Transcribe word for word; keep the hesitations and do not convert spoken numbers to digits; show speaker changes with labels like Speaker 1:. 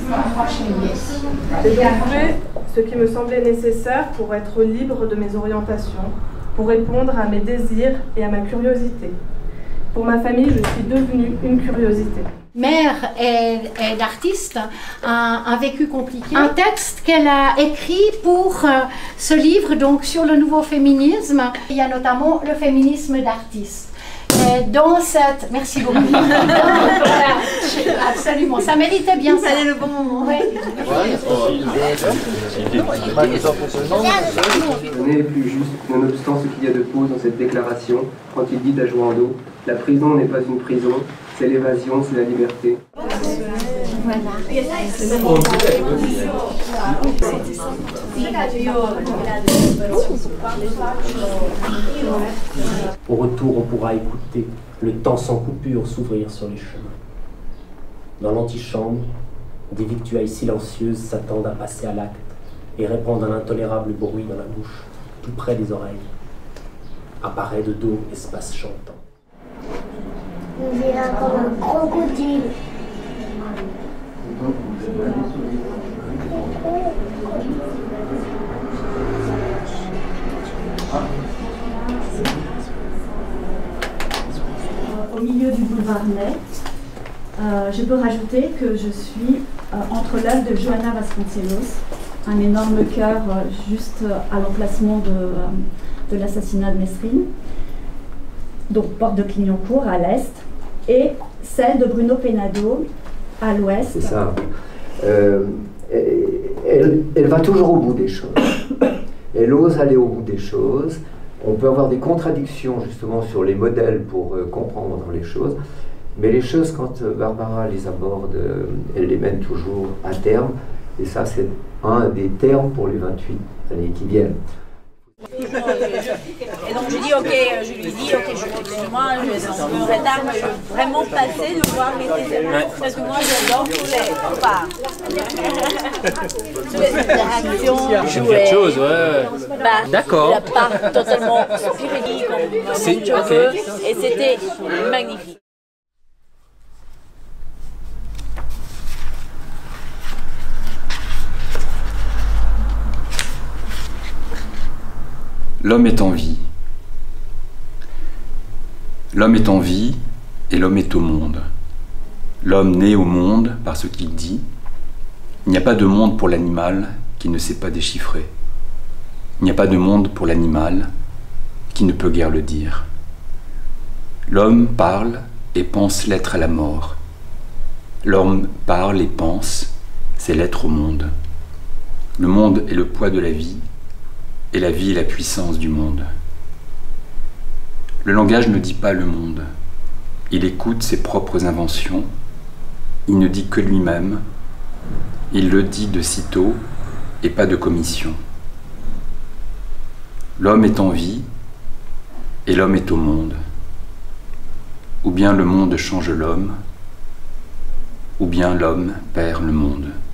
Speaker 1: J'ai donc fait ce qui me semblait nécessaire pour être libre de mes orientations, pour répondre à mes désirs et à ma curiosité. Pour ma famille, je suis devenue une curiosité.
Speaker 2: Mère est, est d'artiste, un, un vécu compliqué. Un texte qu'elle a écrit pour euh, ce livre donc sur le nouveau féminisme. Il y a notamment le féminisme d'artiste. Et dans cette... Merci beaucoup. Voilà, absolument, ça méritait bien ça.
Speaker 3: Fallait le bon moment.
Speaker 2: Ouais.
Speaker 4: On n'est plus juste, nonobstant ce qu'il y a de faux dans cette déclaration, quand il dit à Joando, la prison n'est pas une prison, c'est l'évasion, c'est la liberté.
Speaker 5: Au retour, on pourra écouter le temps sans coupure s'ouvrir sur les chemins. Dans l'antichambre, des victuailles silencieuses s'attendent à passer à l'acte et répandent un intolérable bruit dans la bouche, tout près des oreilles. Apparaît de dos espace chantant.
Speaker 6: Il est là comme un crocodile.
Speaker 7: Au milieu du boulevard Ney, euh, je peux rajouter que je suis euh, entre l'œuvre de Johanna Vasconcelos, un énorme cœur euh, juste à l'emplacement de, euh, de l'assassinat de Mesrine, donc porte de Clignancourt à l'est, et celle de Bruno Penado à l'ouest.
Speaker 8: C'est ça. Euh, elle, elle va toujours au bout des choses. Elle ose aller au bout des choses. On peut avoir des contradictions justement sur les modèles pour euh, comprendre les choses, mais les choses, quand euh, Barbara les aborde, euh, elle les mène toujours à terme, et ça c'est un des termes pour les vingt-huit années qui viennent.
Speaker 3: Et donc je dis ok, je lui dis ok, je excuse-moi, je me retarde, mais je veux vraiment passer de voir les télévisions, parce que moi j'adore tous les pas. Toutes les interactions jouées.
Speaker 5: Quelque chose, ouais.
Speaker 3: Bah,
Speaker 5: d'accord.
Speaker 3: La part totalement spirituelle comme
Speaker 5: C'est
Speaker 3: je
Speaker 5: ok.
Speaker 3: veux, et c'était magnifique.
Speaker 9: L'homme est en vie. L'homme est en vie et l'homme est au monde. L'homme naît au monde par ce qu'il dit. Il n'y a pas de monde pour l'animal qui ne sait pas déchiffrer. Il n'y a pas de monde pour l'animal qui ne peut guère le dire. L'homme parle et pense l'être à la mort. L'homme parle et pense, c'est l'être au monde. Le monde est le poids de la vie, et la vie est la puissance du monde. Le langage ne dit pas le monde. Il écoute ses propres inventions. Il ne dit que lui-même. Il le dit de sitôt et pas de commission. L'homme est en vie et l'homme est au monde. Ou bien le monde change l'homme, ou bien l'homme perd le monde.